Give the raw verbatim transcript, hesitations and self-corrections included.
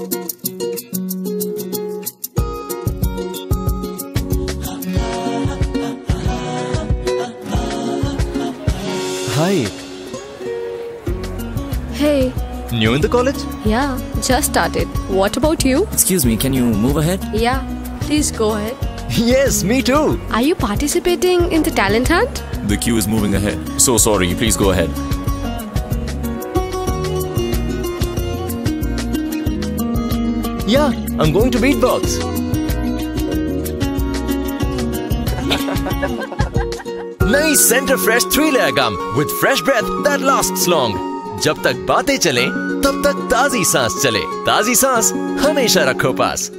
Hi. Hey. New in the college? Yeah, just started. What about you? Excuse me, can you move ahead? Yeah, please go ahead. Yes, me too. Are you participating in the talent hunt? The queue is moving ahead. So sorry, please go ahead. Yeah, I'm going to beatbox. नई Center Fresh three layer gum with fresh breath that lasts long. जब तक बातें चलें तब तक ताजी सांस चले। ताजी सांस हमेशा रखो पास।